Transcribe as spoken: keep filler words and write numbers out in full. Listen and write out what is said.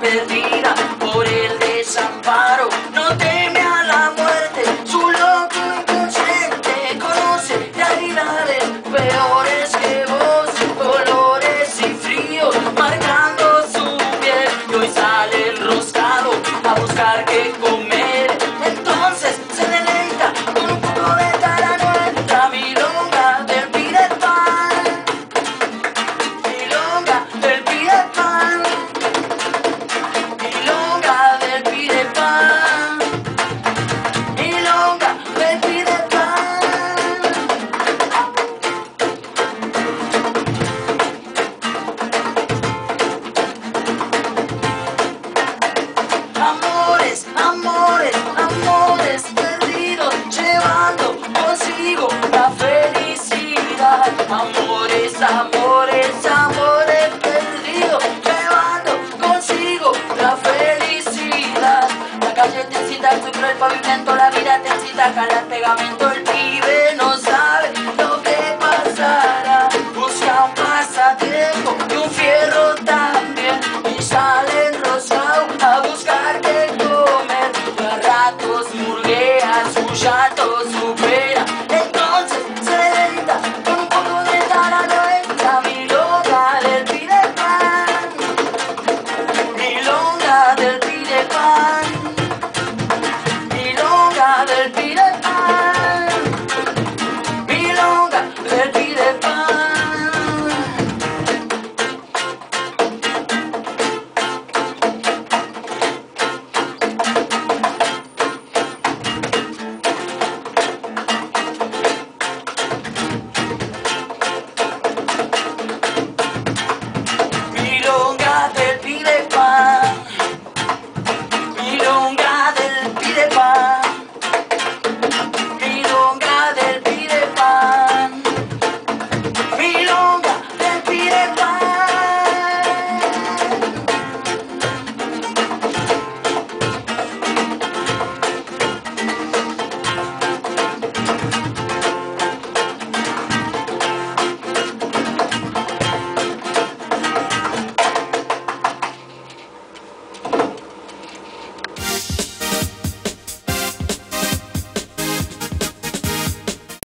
perdida por el desamparo. No teme a la muerte, su loco inconsciente conoce realidades peores que vos, dolores y fríos marcando su piel. Y hoy sale enroscado a buscar qué comer. Entonces se deleita con un poco de taranuentra, milonga del pide pan, milonga del pide pan, milonga del pide pan, milonga del pide pan. Amores, amores, amores perdidos, llevando consigo la felicidad. Amores, amores, amores perdidos, llevando consigo la felicidad. La calle te incita, el cruel pavimento, la vida te incita a calar pegamento.